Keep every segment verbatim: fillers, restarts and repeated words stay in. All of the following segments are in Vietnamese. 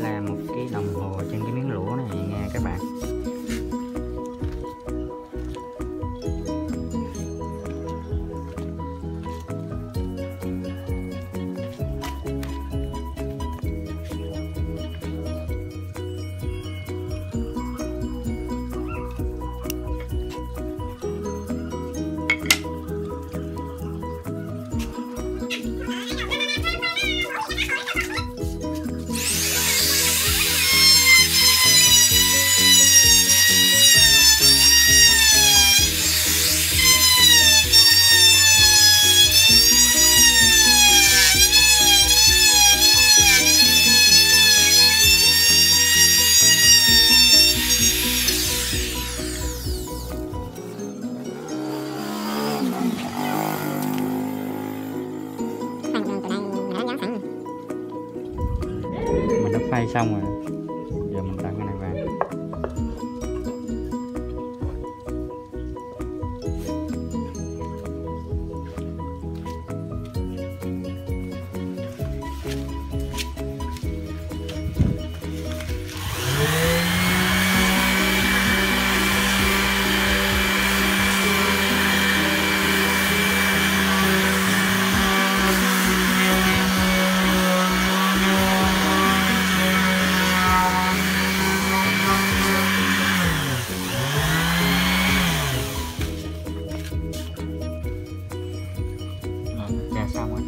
làm một cái đồng hồ trên cái miếng lũa này nha các bạn. Mình đã phay xong rồi, giờ mình tặng cái này vào. Dạ xong rồi.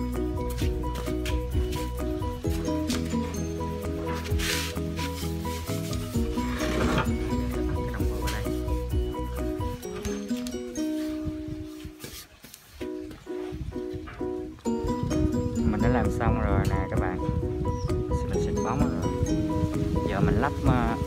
Cái đồng hồ ở đây. Mình đã làm xong rồi nè các bạn. Mình xịt bóng rồi. Giờ mình lắp